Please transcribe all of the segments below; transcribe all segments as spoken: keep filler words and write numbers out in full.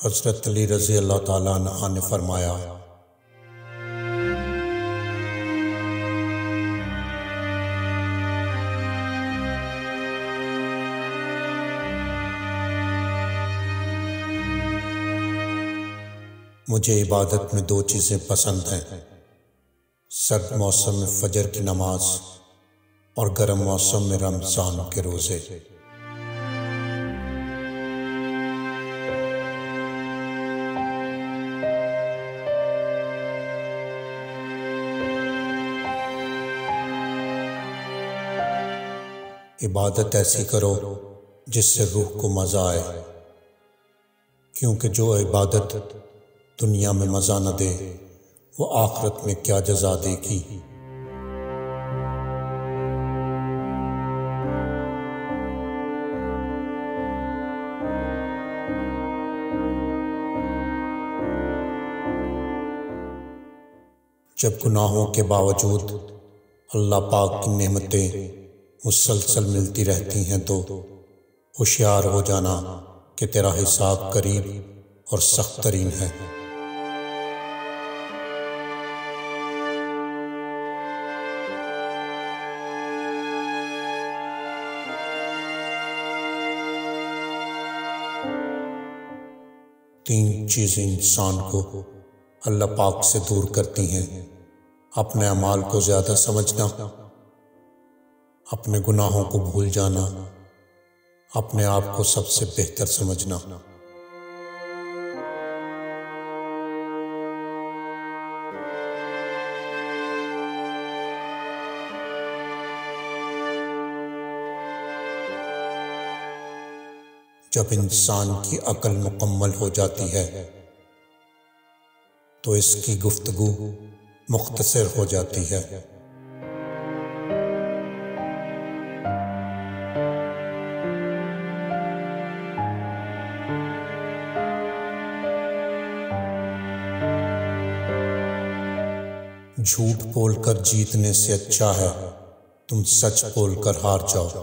हज़रत अली रज़ी अल्लाह ताला अन्हु ने फरमाया, मुझे इबादत में दो चीज़ें पसंद हैं, सर्द मौसम में फजर की नमाज और गर्म मौसम में रमज़ान के रोज़े। इबादत ऐसी करो जिससे रूह को मज़ा आए, क्योंकि जो इबादत दुनिया में मज़ा न दे वो आखिरत में क्या जज़ा देगी। जब गुनाहों के बावजूद अल्लाह पाक की नेमतें मुसलसल मिलती रहती हैं तो होशियार हो जाना कि तेरा हिसाब करीब और सख्त तरीन है। तीन चीज़ें इंसान को अल्लाह पाक से दूर करती हैं: अपने अमाल को ज़्यादा समझना, अपने गुनाहों को भूल जाना, अपने आप को सबसे बेहतर समझना। जब इंसान की अक्ल मुकम्मल हो जाती है तो इसकी गुफ्तगू मुख्तसर हो जाती है। झूठ बोलकर जीतने से अच्छा है तुम सच बोलकर हार जाओ।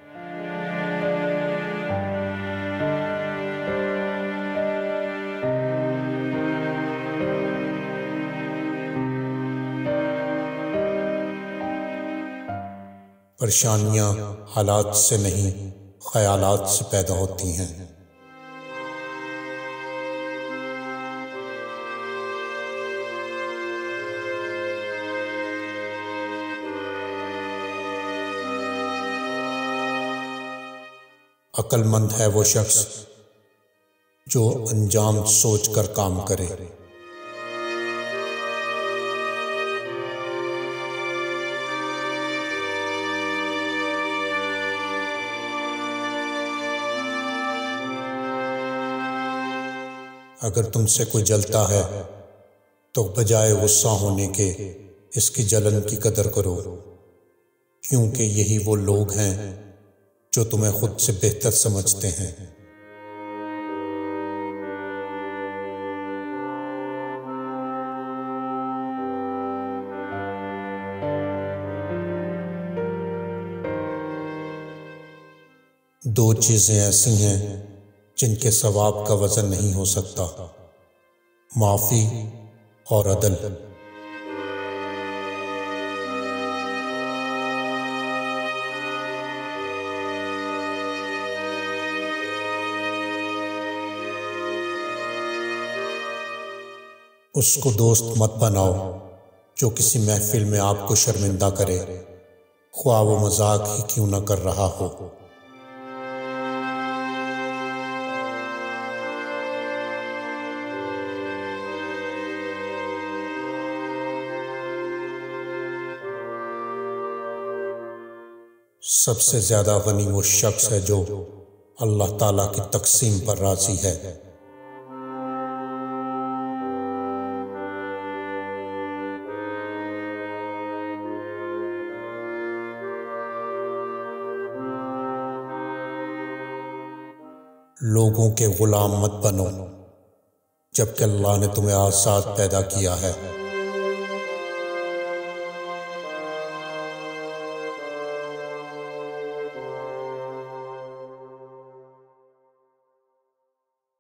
परेशानियां हालात से नहीं, ख्यालात से पैदा होती हैं। अक्लमंद है वो शख्स जो अंजाम सोचकर काम करे। अगर तुमसे कोई जलता है तो बजाय गुस्सा होने के इसकी जलन की कदर करो, क्योंकि यही वो लोग हैं जो तुम्हें खुद से बेहतर समझते हैं। दो चीजें ऐसी हैं जिनके सवाब का वजन नहीं हो सकता: माफी और अदल। उसको दोस्त मत बनाओ जो किसी महफिल में आपको शर्मिंदा करे, ख्वाह वो मजाक ही क्यों न कर रहा हो। सबसे ज्यादा गनी वो शख्स है जो अल्लाह ताला की तकसीम पर राजी है। लोगों के गुलाम मत बनो जबकि अल्लाह ने तुम्हें आज़ाद पैदा किया है।